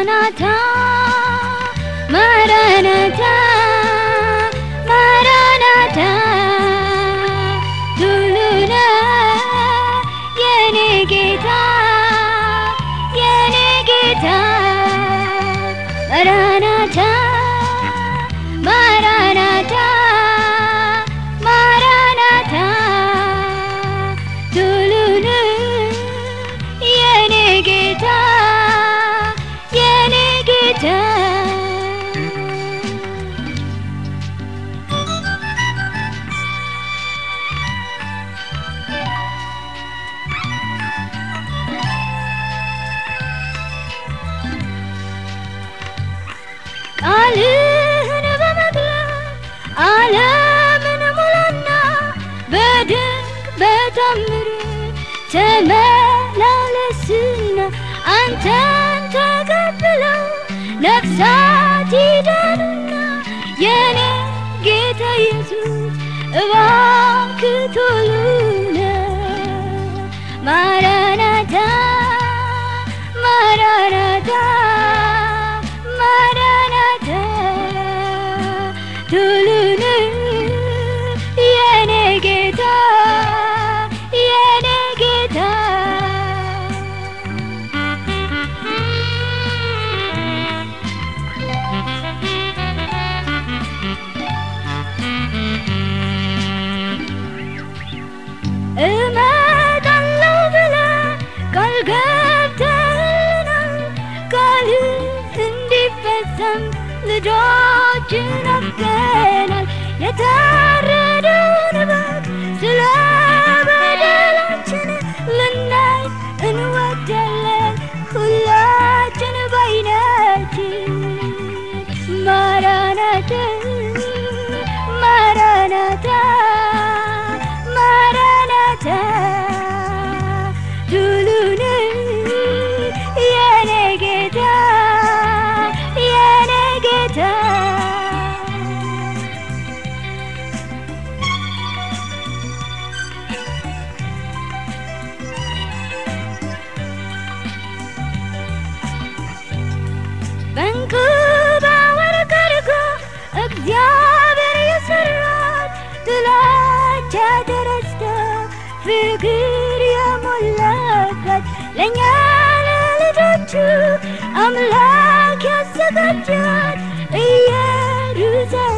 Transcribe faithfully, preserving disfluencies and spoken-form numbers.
Maranatha, Maranatha, Maranatha, Tuluna, Yene Gita, Yene Gita, Maranatha, Maranatha, Maranatha, Tuluna, Yene Gita, Yene Gita. ዓለምን በመግለጥ ዓለምን ሙላና በድንቅ በተአምር ተመላለስና አንተን ተቀብለው ነፍሳት ይዳኑና የኔ ጌታ ኢየሱስ እባክህ ቶሎና ማራናታ ማራናታ Maranatha, Tuluna, Yene Gita, Yene Gita. እመጣለሁ ብለህ ቃል ገብተህልናል ቃልህ እንዲፈጸም ልጆችን አፍቀናል የታረደውን በግ ስለ በደላችን ልናይ እንወዳለን ሁላችን በዓይናችን ማራናታ ማራናታ ማራናታ ቱሉን የኔ ጌታ የኔ ጌታ በእንቁባ ወርቅ አድርጎ እግዚአብሔር የሠራት ጥላቻ ተረስታ ፍቅር የሞላባት ለእኛ ለልጆቹ አምላክ ያዘጋጃት ኢየሩሳሌም